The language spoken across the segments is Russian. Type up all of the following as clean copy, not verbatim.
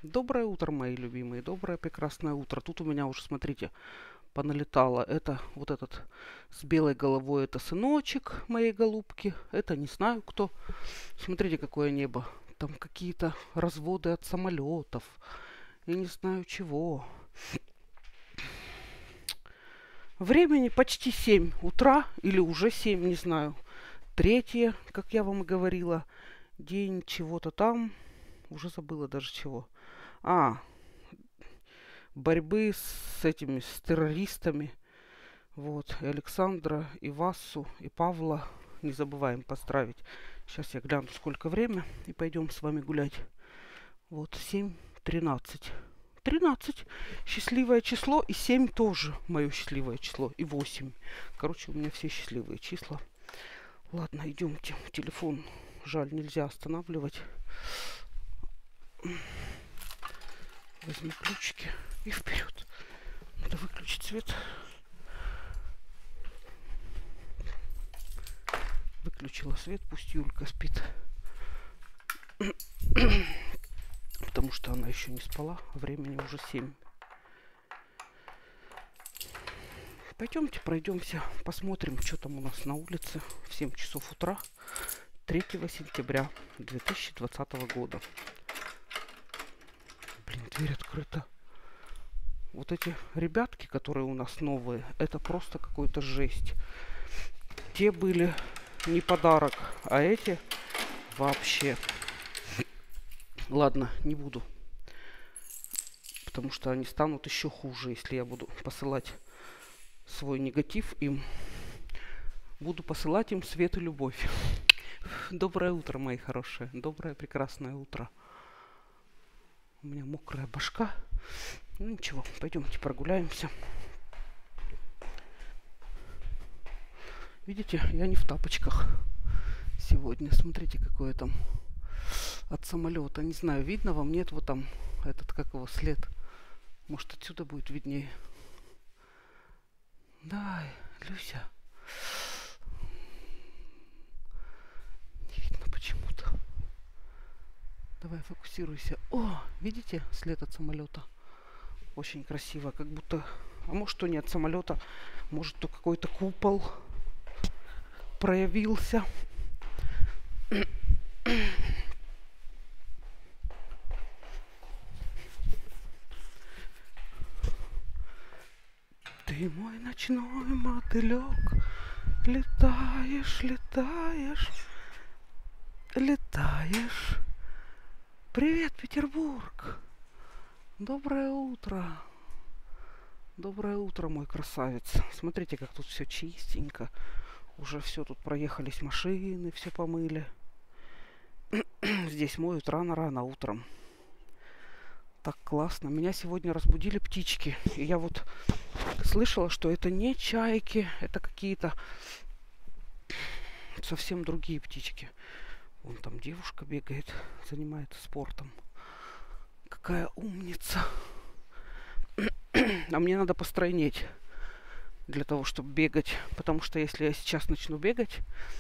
Доброе утро, мои любимые, доброе прекрасное утро. Тут у меня уже, смотрите, поналетало. Это вот этот с белой головой, это сыночек моей голубки. Это не знаю кто. Смотрите, какое небо. Там какие-то разводы от самолетов. Я не знаю чего. Времени почти 7 утра или уже 7, не знаю. Третье, как я вам и говорила, день чего-то там. Уже забыла даже чего. А, борьбы с этими, с террористами. Вот, и Александра, и Васу, и Павла не забываем поздравить. Сейчас я гляну, сколько время, и пойдем с вами гулять. Вот, 7:13. 13. Счастливое число, и 7 тоже мое счастливое число, и 8. Короче, у меня все счастливые числа. Ладно, идемте. Телефон, жаль, нельзя останавливать. Возьму ключики и вперед. Надо выключить свет. Выключила свет, пусть Юлька спит. Потому что она еще не спала, а времени уже 7. Пойдемте пройдемся, посмотрим, что там у нас на улице в 7 часов утра 3 сентября 2020 года. Блин, дверь открыта. Вот эти ребятки, которые у нас новые, это просто какой-то жесть. Те были не подарок, а эти вообще. Ладно, не буду. Потому что они станут еще хуже, если я буду посылать свой негатив им. Буду посылать им свет и любовь. Доброе утро, мои хорошие. Доброе, прекрасное утро. У меня мокрая башка. Ну ничего, пойдемте прогуляемся. Видите, я не в тапочках сегодня. Смотрите, какое там от самолета. Не знаю, видно вам? Нет, вот там этот, как его, след. Может, отсюда будет виднее. Да, Люся. Не видно почему-то. Давай, фокусируйся. О, видите след от самолета? Очень красиво, как будто... А может, то не от самолета. Может, то какой-то купол проявился. Ты мой ночной мотылек, летаешь, летаешь, летаешь. Привет, Петербург. Доброе утро. Доброе утро, мой красавец. Смотрите, как тут все чистенько. Уже все тут проехались машины, все помыли. Здесь моют рано-рано утром. Так классно. Меня сегодня разбудили птички. И я вот слышала, что это не чайки, это какие-то совсем другие птички. Вон там девушка бегает, занимается спортом. Какая умница. А мне надо постройнеть для того, чтобы бегать. Потому что если я сейчас начну бегать,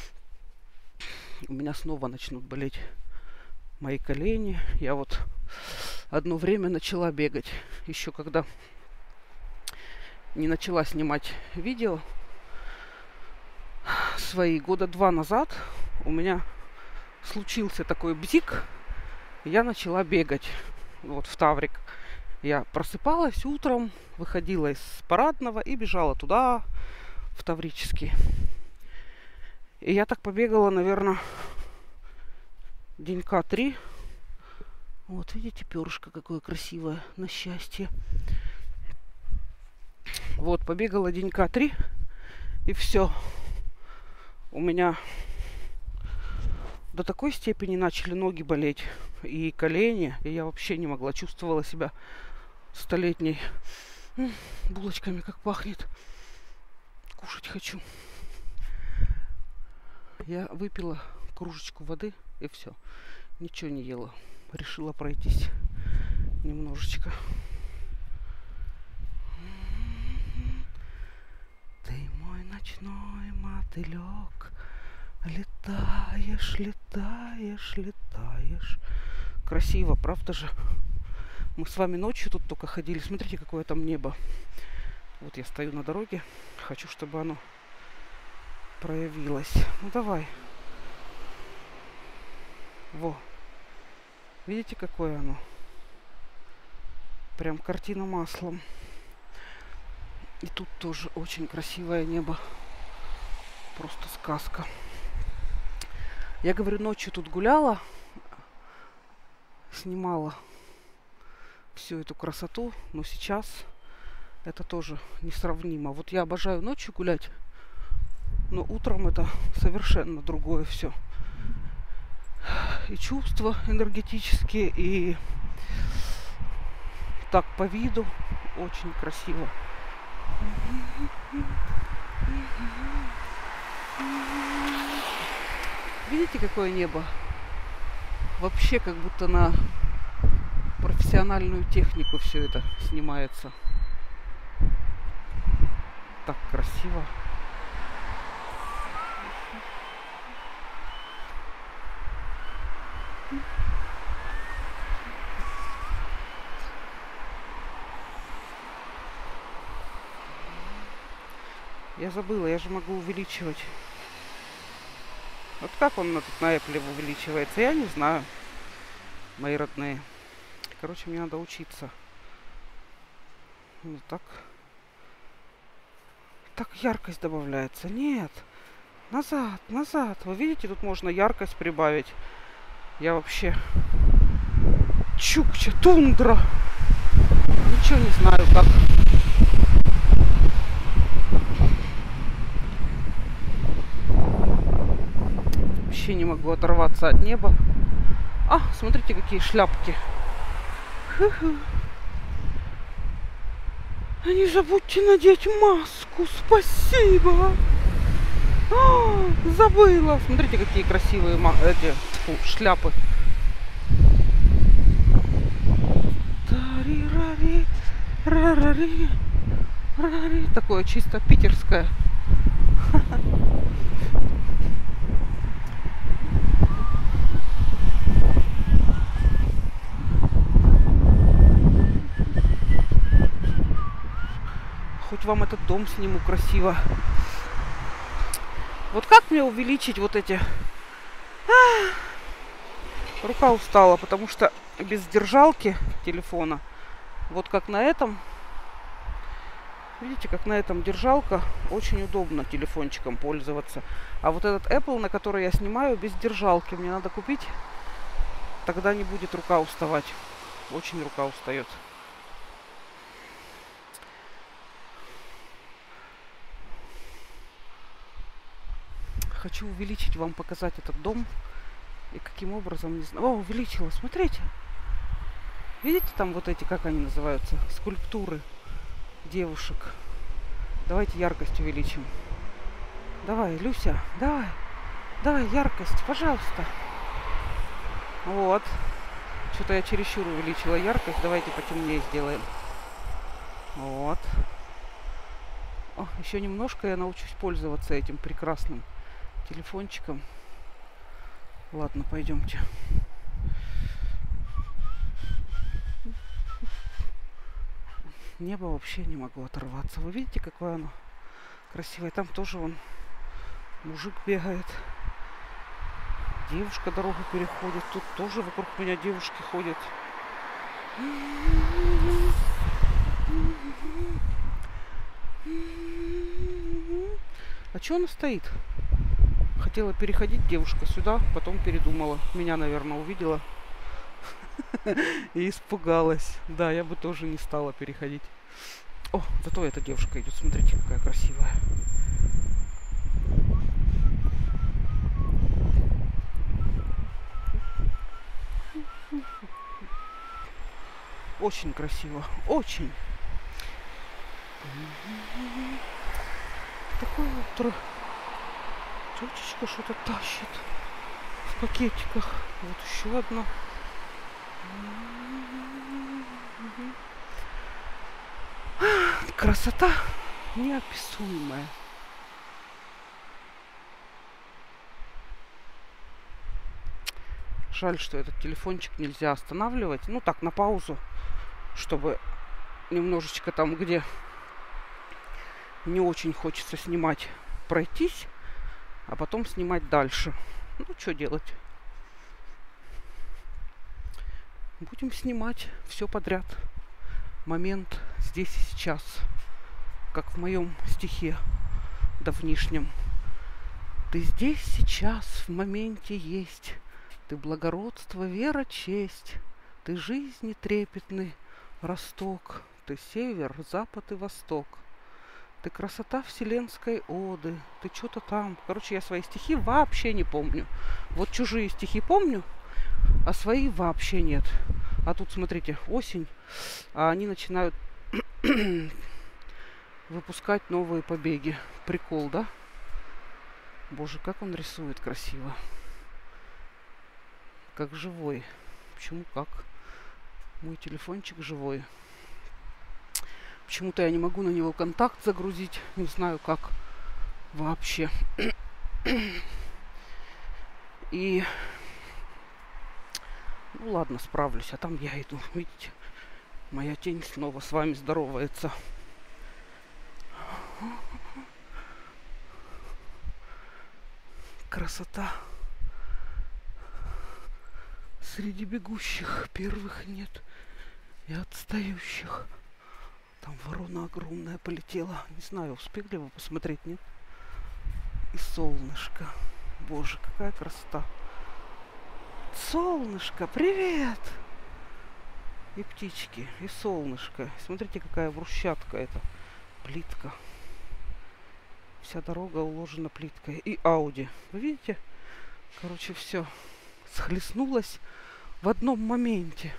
у меня снова начнут болеть мои колени. Я вот одно время начала бегать. Еще когда не начала снимать видео свои 2 года назад, у меня случился такой бзик. Я начала бегать. Вот в Таврик. Я просыпалась утром, выходила из парадного и бежала туда, в Таврический. И я так побегала, наверное, денька 3. Вот, видите, перышко какое красивое, на счастье. Вот, побегала денька 3, и все. У меня до такой степени начали ноги болеть и колени, и я вообще не могла, чувствовала себя столетней. Булочками как пахнет. Кушать хочу. Я выпила кружечку воды, и все. Ничего не ела. Решила пройтись немножечко. Ты мой ночной мотылек, летаешь, летаешь, летаешь. Красиво, правда же? Мы с вами ночью тут только ходили. Смотрите, какое там небо. Вот я стою на дороге. Хочу, чтобы оно проявилось. Ну давай. Во. Видите, какое оно? Прям картина маслом. И тут тоже очень красивое небо. Просто сказка. Я говорю, ночью тут гуляла. Снимала всю эту красоту. Но сейчас это тоже несравнимо. Вот я обожаю ночью гулять. Но утром это совершенно другое все. И чувства энергетические, и так по виду очень красиво. Видите, какое небо? Вообще как будто на профессиональную технику все это снимается. Так красиво. Я забыла, я же могу увеличивать. Вот как он тут на Apple увеличивается, я не знаю, мои родные. Короче, мне надо учиться. Ну так. Так яркость добавляется. Нет. Назад, назад. Вы видите, тут можно яркость прибавить. Я вообще... Чукча, тундра. Ничего не знаю, как. Вообще не могу оторваться от неба. А, смотрите, какие шляпки. Не забудьте надеть маску. Спасибо. Забыла. Смотрите, какие красивые эти шляпы. Такое чисто питерское. Хоть вам этот дом сниму красиво. Вот как мне увеличить вот эти... Рука устала, потому что без держалки телефона, вот как на этом, видите, как на этом держалка, очень удобно телефончиком пользоваться. А вот этот Apple, на который я снимаю, без держалки, мне надо купить, тогда не будет рука уставать. Очень рука устает. Хочу увеличить, вам показать этот дом. И каким образом, не знаю. О, увеличила, смотрите. Видите, там вот эти, как они называются, скульптуры девушек. Давайте яркость увеличим. Давай, Люся, давай. Давай, яркость, пожалуйста. Вот. Что-то я чересчур увеличила яркость. Давайте потемнее сделаем. Вот. О, еще немножко я научусь пользоваться этим прекрасным телефончиком. Ладно, пойдемте. Небо вообще не могу оторваться. Вы видите, какое оно красивое? Там тоже вон мужик бегает. Девушка дорогу переходит. Тут тоже вокруг меня девушки ходят. А что она стоит? Хотела переходить девушка сюда, потом передумала. Меня, наверное, увидела и испугалась. Да, я бы тоже не стала переходить. О, зато эта девушка идет. Смотрите, какая красивая. Очень красиво. Очень. Такое утро. Тетечка что-то тащит в пакетиках. Вот еще одна. Красота неописуемая. Жаль, что этот телефончик нельзя останавливать. Ну так, на паузу. чтобы немножечко там, где не очень хочется снимать, пройтись, а потом снимать дальше. Ну, что делать? Будем снимать все подряд. Момент здесь и сейчас. Как в моем стихе давнишнем. Ты здесь сейчас, в моменте есть. Ты благородство, вера, честь. Ты жизни трепетный росток. Ты север, запад и восток. Ты красота вселенской оды. Ты что-то там. Короче, я свои стихи вообще не помню. Вот чужие стихи помню, а свои вообще нет. А тут, смотрите, осень, а они начинают выпускать новые побеги. Прикол, да? Боже, как он рисует красиво. Как живой. Почему как? Мой телефончик живой. Почему-то я не могу на него контакт загрузить. Не знаю, как вообще. И... Ну ладно, справлюсь. А там я иду. Видите? Моя тень снова с вами здоровается. Красота. Среди бегущих первых нет и отстающих. Там ворона огромная полетела. Не знаю, успели вы посмотреть, нет? И солнышко. Боже, какая красота. Солнышко, привет! И птички, и солнышко. Смотрите, какая брусчатка это. Плитка. Вся дорога уложена плиткой. И Ауди. Вы видите? Короче, все схлестнулось в одном моменте.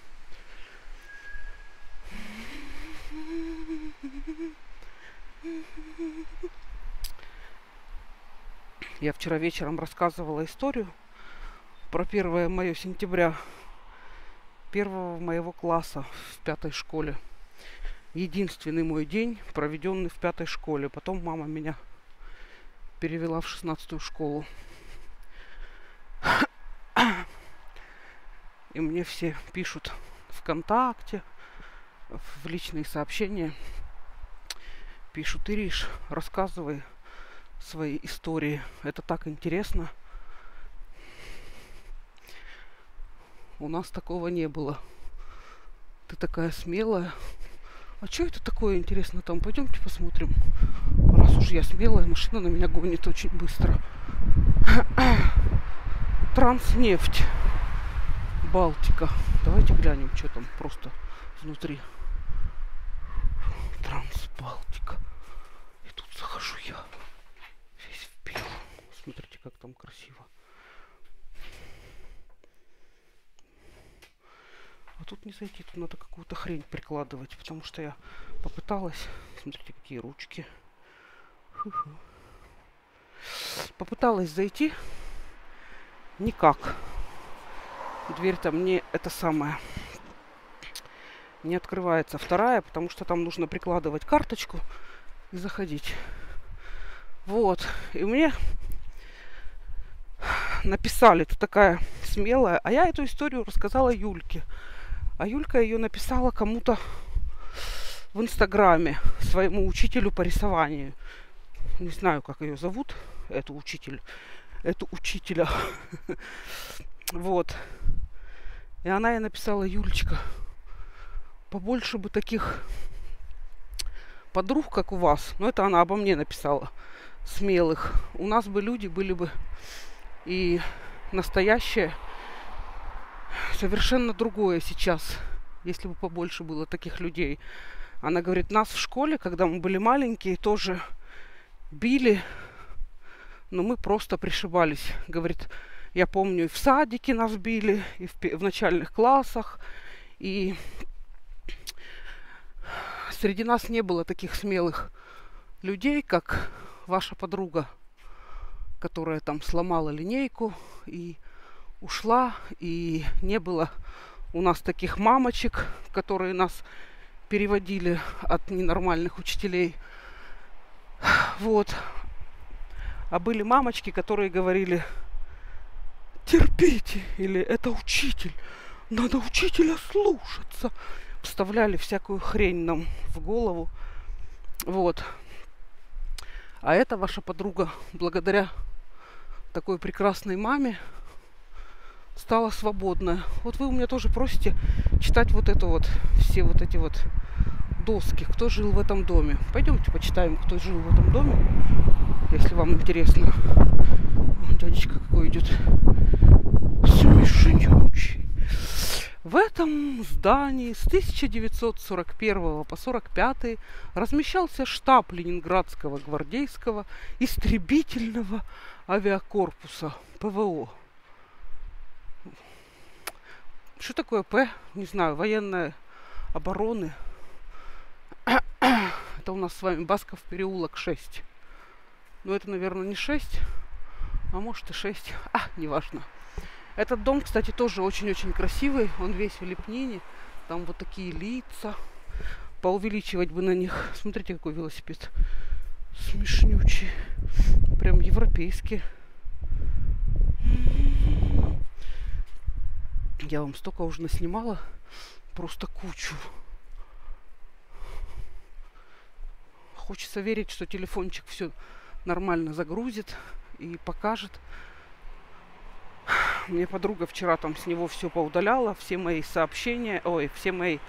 Я вчера вечером рассказывала историю про 1 мое сентября первого моего класса в 5 школе. Единственный мой день, проведенный в 5 школе. Потом мама меня перевела в 16 школу. И мне все пишут ВКонтакте, в личные сообщения. Пишут: Ириш, рассказывай свои истории. Это так интересно. У нас такого не было. Ты такая смелая. А что это такое, интересно, там? Пойдемте посмотрим. Раз уж я смелая, машина на меня гонит очень быстро. Транснефть. Балтика. Давайте глянем, что там просто внутри. Трансбалтика. И тут захожу я. Весь в белом. Смотрите, как там красиво. А тут не зайти, тут надо какую-то хрень прикладывать, потому что я попыталась. Смотрите, какие ручки. Фу-фу. Попыталась зайти. Никак. Дверь там не это самое. Не открывается. Вторая, потому что там нужно прикладывать карточку и заходить. Вот. И мне написали: ты такая смелая. А я эту историю рассказала Юльке. А Юлька ее написала кому-то в Инстаграме, своему учителю по рисованию. Не знаю, как ее зовут, эту учителя. Вот. И она ей написала: Юлечка, побольше бы таких подруг, как у вас. Но это она обо мне написала. Смелых. У нас бы люди были бы и настоящее, совершенно другое сейчас, если бы побольше было таких людей. Она говорит: нас в школе, когда мы были маленькие, тоже били, но мы просто пришибались. Говорит, я помню, и в садике нас били, и в начальных классах, и среди нас не было таких смелых людей, как ваша подруга, которая там сломала линейку и ушла, и не было у нас таких мамочек, которые нас переводили от ненормальных учителей. Вот. А были мамочки, которые говорили: терпите, или это учитель, надо учителя слушаться. В вставляли всякую хрень нам в голову. Вот. А это ваша подруга, благодаря такой прекрасной маме, стала свободная. Вот вы у меня тоже просите читать вот это вот, все вот эти вот доски, кто жил в этом доме. Пойдемте почитаем, кто жил в этом доме, если вам интересно. О, дядечка какой идет. Смешнючий. В этом здании с 1941 по 1945 размещался штаб Ленинградского гвардейского истребительного авиакорпуса ПВО. Что такое П? Не знаю, военная обороны. Это у нас с вами Басков переулок 6. Но это, наверное, не 6, а может и 6. Неважно. Этот дом, кстати, тоже очень-очень красивый. Он весь в лепнине. Там вот такие лица. Поувеличивать бы на них. Смотрите, какой велосипед. Смешнючий. Прям европейский. Я вам столько уже наснимала. Просто кучу. Хочется верить, что телефончик все нормально загрузит и покажет. Мне подруга вчера там с него все поудаляла, все мои сообщения, все мои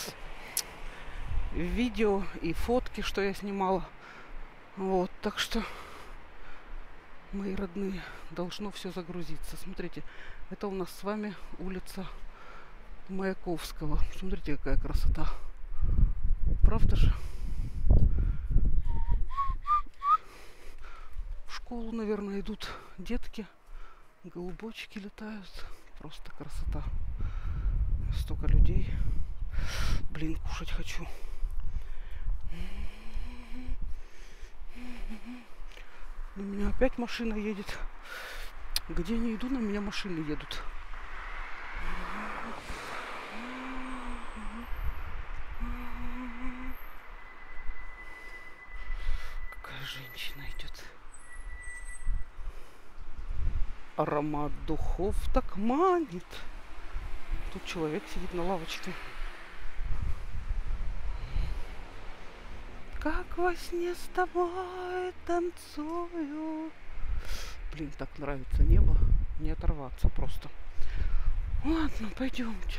видео и фотки, что я снимала. Вот, так что, мои родные, должно все загрузиться. Смотрите, это у нас с вами улица Маяковского. Смотрите, какая красота. Правда же? В школу, наверное, идут детки. Голубочки летают. Просто красота. Столько людей. Блин, кушать хочу. На меня опять машина едет. Где не иду, на меня машины едут. Какая женщина идет. Аромат духов так манит. Тут человек сидит на лавочке. Как во сне с тобой танцую. Блин, так нравится небо. Не оторваться просто. Ладно, пойдемте.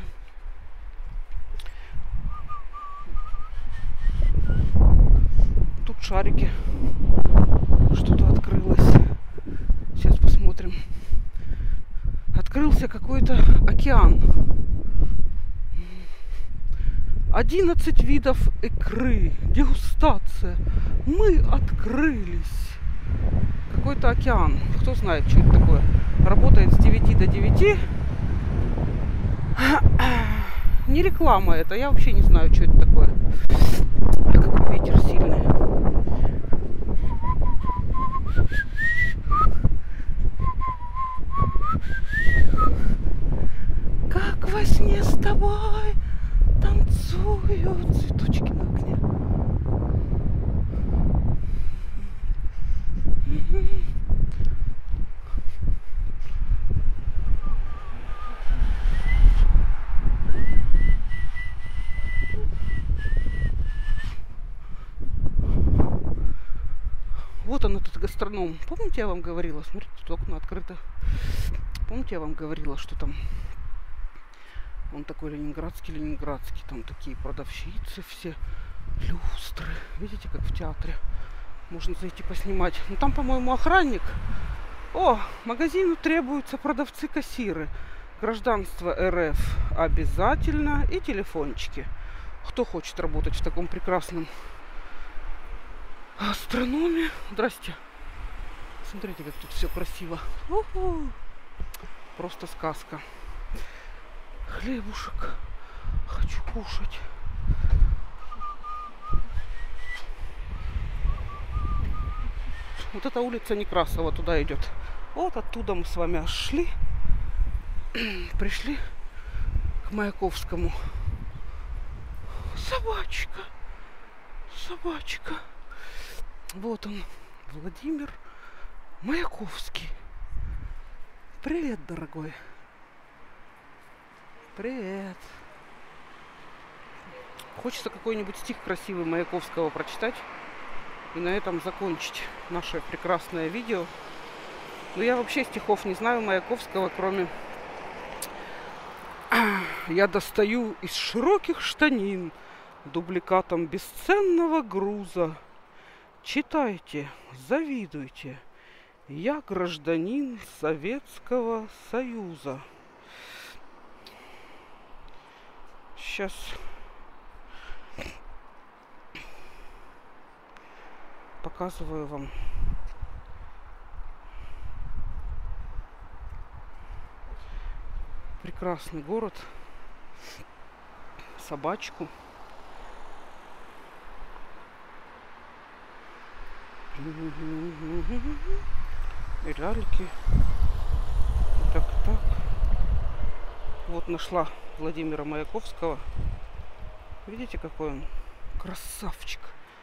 Тут шарики. Что-то открылось. Сейчас посмотрим. Открылся какой-то океан. 11 видов икры. Дегустация. Мы открылись. Какой-то океан. Кто знает, что это такое. Работает с 9 до 9. Не реклама это. Я вообще не знаю, что это такое. Какой ветер сильный. Как во сне с тобой танцуют цветочки на окне. Вот он, этот гастроном. Помните, я вам говорила? Смотрите, тут окна открыто. Помните, я вам говорила, что там он такой ленинградский. Там такие продавщицы все, люстры. Видите, как в театре. Можно зайти поснимать. Ну, там, по-моему, охранник. О, магазину требуются продавцы-кассиры. Гражданство РФ обязательно. И телефончики. Кто хочет работать в таком прекрасном астрономе. Здрасте. Смотрите, как тут все красиво. У-ху. Просто сказка. Хлебушек. Хочу кушать. Вот эта улица Некрасова туда идет. Вот оттуда мы с вами шли. Пришли к Маяковскому. Собачка. Собачка. Вот он, Владимир Маяковский. Привет, дорогой. Привет. Хочется какой-нибудь стих красивый Маяковского прочитать и на этом закончить наше прекрасное видео. Но я вообще стихов не знаю Маяковского, кроме «Я достаю из широких штанин дубликатом бесценного груза. Читайте, завидуйте, я гражданин Советского Союза». Сейчас показываю вам. Прекрасный город. Собачку. И ляльки. Так. Вот нашла Владимира Маяковского. Видите, какой он красавчик.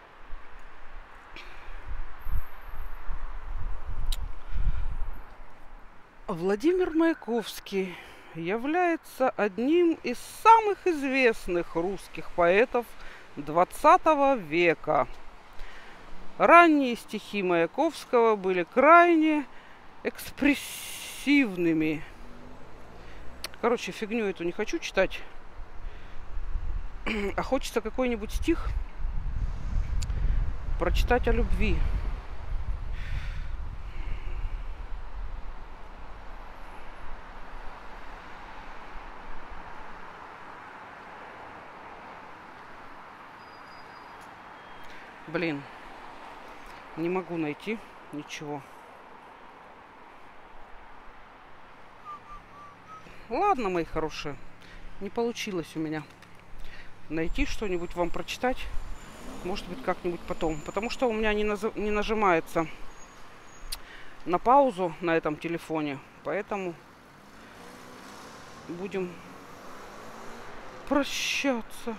Владимир Маяковский является одним из самых известных русских поэтов XX века. Ранние стихи Маяковского были крайне экспрессивными. Короче, фигню эту не хочу читать. А хочется какой-нибудь стих прочитать о любви. Блин, не могу найти ничего. Ладно, мои хорошие, не получилось у меня найти что-нибудь вам прочитать. Может быть, как-нибудь потом. Потому что у меня не нажимается на паузу на этом телефоне. Поэтому будем прощаться.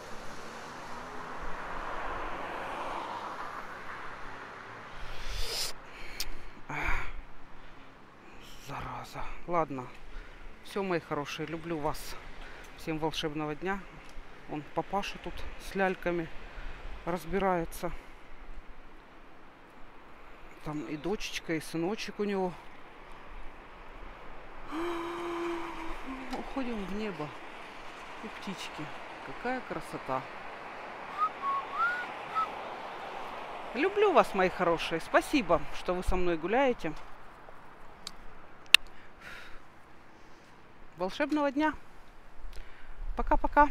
Зараза. Ладно. Все, мои хорошие, люблю вас. Всем волшебного дня. Он папаша тут с ляльками разбирается. Там и дочечка, и сыночек у него. Уходим в небо. И птички. Какая красота. Люблю вас, мои хорошие. Спасибо, что вы со мной гуляете. Волшебного дня. Пока-пока.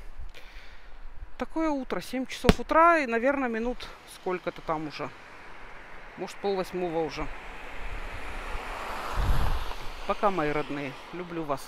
Такое утро, 7 часов утра и, наверное, минут сколько-то там уже. Может, 7:30 уже. Пока, мои родные. Люблю вас.